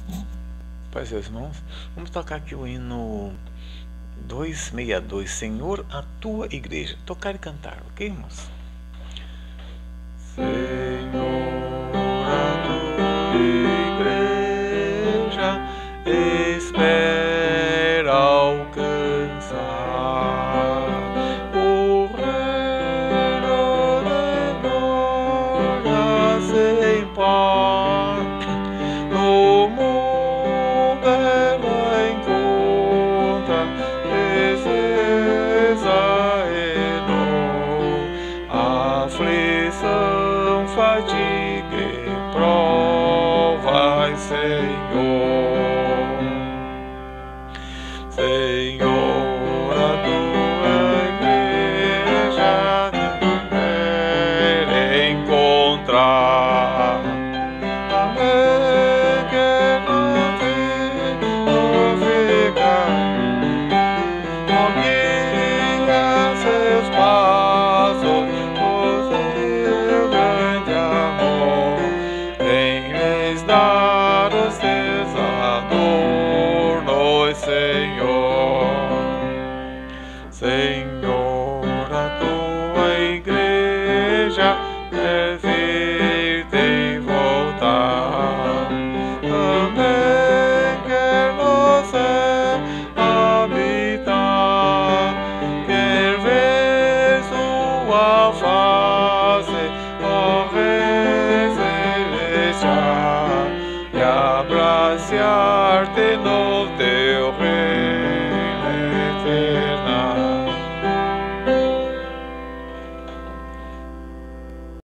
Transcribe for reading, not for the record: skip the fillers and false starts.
Pois é, irmãos, vamos tocar aqui o hino 262, Senhor, a tua igreja. Tocar e cantar, ok, irmãos? Senhor, a tua igreja espera alcançar o reino de glória sem par. No mundo ela encontra tristeza e dor, aflição, fadiga e provas, Senhor.